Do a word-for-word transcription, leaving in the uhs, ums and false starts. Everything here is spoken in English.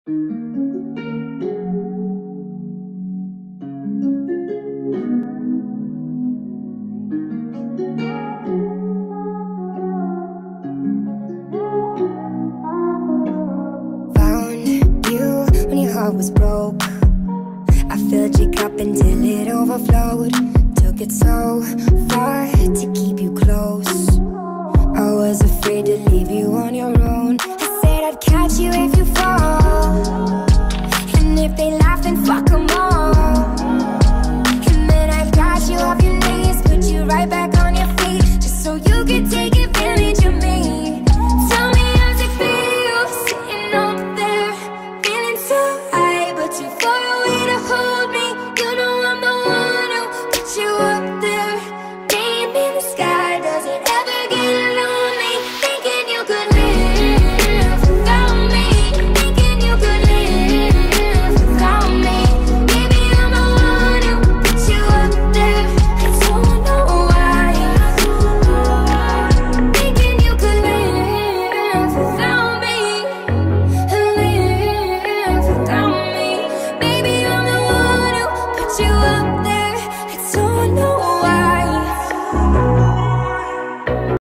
Found you when your heart was broke. I filled your cup until it overflowed. Took it so far to keep you close. I was afraid to leave you on your own. I said I'd catch you if you fall, and if they laugh then fuck them all. And then I got you off your knees, put you right back on your feet, just so you could take advantage of me. Tell me how's it feel, sitting up there, feeling so high, but too far away to hold me. You know I'm the one who put you up there, name in the sky. Does it ever get lonely, thinking you could live without me, thinking you could live without me? Maybe I'm the one who put you up there, I don't know why. Thinking you could live without me, live without me. Maybe I'm the one who put you up